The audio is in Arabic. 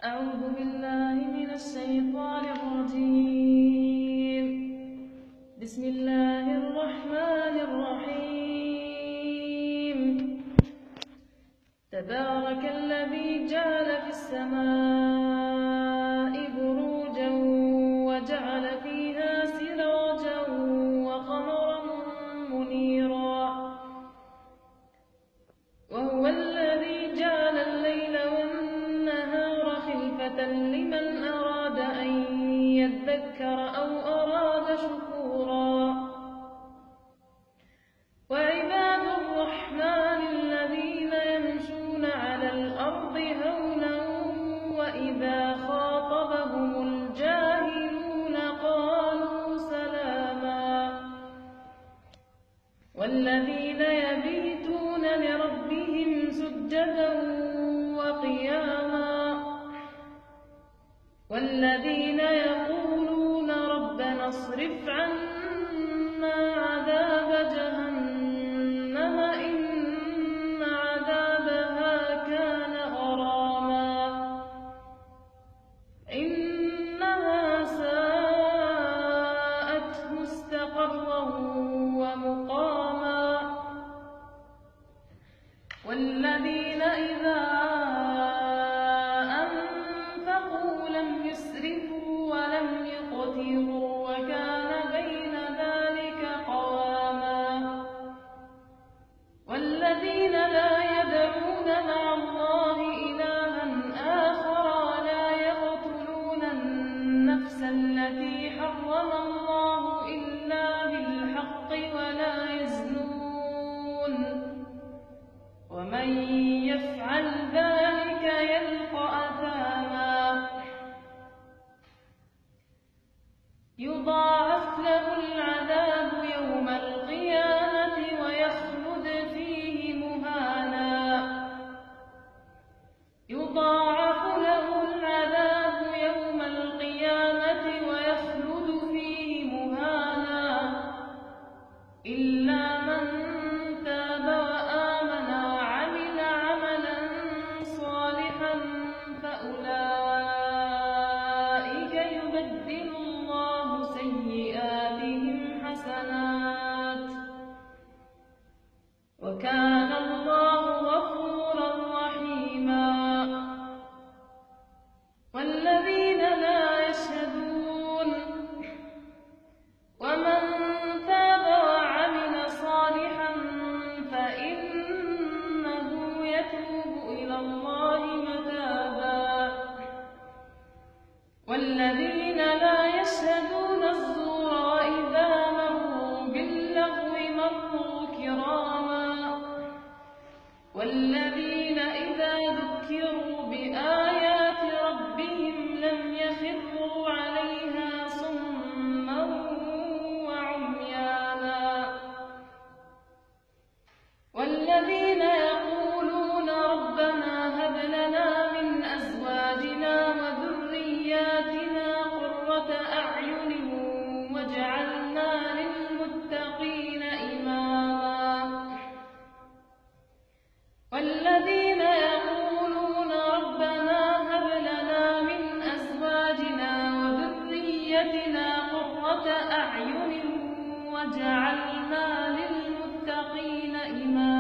أعوذ بالله من الشيطان الرجيم. بسم الله الرحمن الرحيم. تبارك الذي جعل في السماء بروجا وجعل فيها سراجا وقمرا منيرا، وهو الذي جعل الليل والنهار خلفة لمن أراد أن يذكر أو أراد شكورا. وعباد الرحمن الذين يمشون على الأرض هونا وإذا خاطبهم الجاهلون قالوا سلاما. والذين يبيتون لربهم سجدا وقياما، والذين يقولون ربنا اصرف عنا عذاب جهنم إن عذابها كان غراما إنها ساءت مستقرا ومقاما. والذين إذا أنفقوا لم يسرفوا ولم يقتروا وكان بين ذلك قواما. والذين لا يدعون مع الله إلها آخر ولا يقتلون النفس التي حرم الله إلا بالحق ولا يزنون، ومن يفعل ذلك يلقى أثاما. يضاعف له العذاب يوم القيامة ويخلد فيه مهانا. يضاعف له العذاب يوم القيامة ويخلد فيه مهانا إلا من تاب وآمن وعمل عملا صالحا فأولئك يبدل الله سيئاتهم حسنات، وكان الله غفورا رحيما. والذين لا يشهدون ومن تاب وعمل صالحا فإنه يتوب إلى الله متابا. والذين لا يشهدون الزور وإذا مروا باللغو مروا كراما. والذين إذا ذكروا بآيات ربهم لم يخروا عليها صما وعميانا. والذين يقولون ربنا هب لنا من أزواجنا وذرياتنا قرة أعين واجعلنا للمتقين إماما. والذين يقولون ربنا هب لنا من أزواجنا وذريتنا قرة أعين واجعلنا للمتقين إماما.